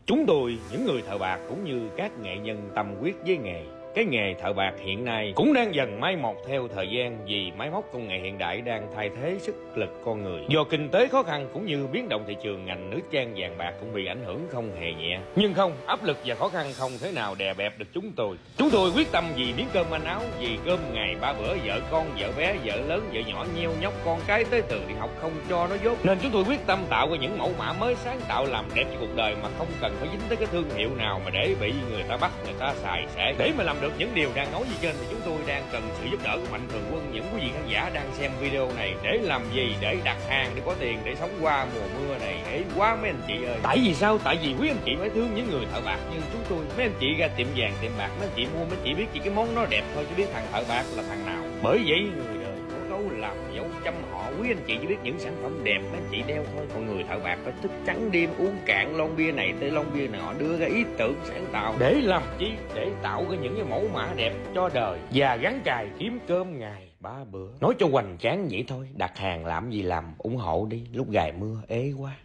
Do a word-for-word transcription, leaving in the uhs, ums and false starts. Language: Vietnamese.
Chúng tôi, những người thợ bạc cũng như các nghệ nhân tâm huyết với nghề. Cái nghề thợ bạc hiện nay cũng đang dần mai một theo thời gian vì máy móc công nghệ hiện đại đang thay thế sức lực con người. Do kinh tế khó khăn cũng như biến động thị trường, ngành nữ trang vàng bạc cũng bị ảnh hưởng không hề nhẹ. Nhưng không, áp lực và khó khăn không thế nào đè bẹp được chúng tôi. Chúng tôi quyết tâm vì miếng cơm manh áo, vì cơm ngày ba bữa, vợ con, vợ bé, vợ lớn, vợ nhỏ, nheo nhóc con cái tới từ đi học không cho nó dốt. Nên chúng tôi quyết tâm tạo ra những mẫu mã mới sáng tạo làm đẹp cho cuộc đời mà không cần phải dính tới cái thương hiệu nào mà để bị người ta bắt, người ta xài xẻ. Để mà làm được những điều đang nói gì trên thì chúng tôi đang cần sự giúp đỡ của mạnh thường quân, những quý vị khán giả đang xem video này. Để làm gì? Để đặt hàng, để có tiền để sống qua mùa mưa này. Để quá mấy anh chị ơi. Tại vì sao? Tại vì quý anh chị phải thương những người thợ bạc như chúng tôi. Mấy anh chị ra tiệm vàng tiệm bạc, mấy anh chị mua mấy anh chị biết chỉ cái món nó đẹp thôi, chứ biết thằng thợ bạc là thằng nào. Bởi vậy người đời có câu làm dấu trăm họ, quý anh chị chỉ biết những sản phẩm đẹp mấy anh chị đeo thôi, còn người thợ bạc phải thức trắng đêm uống cạn lon bia này tới lon bia nọ, đưa ra ý tưởng sáng tạo để làm chi? Để tạo ra những cái mẫu mã đẹp cho đời và gắn cài kiếm cơm ngày ba bữa. Nói cho hoành tráng vậy thôi, đặt hàng làm gì làm, ủng hộ đi, lúc gài mưa ế quá.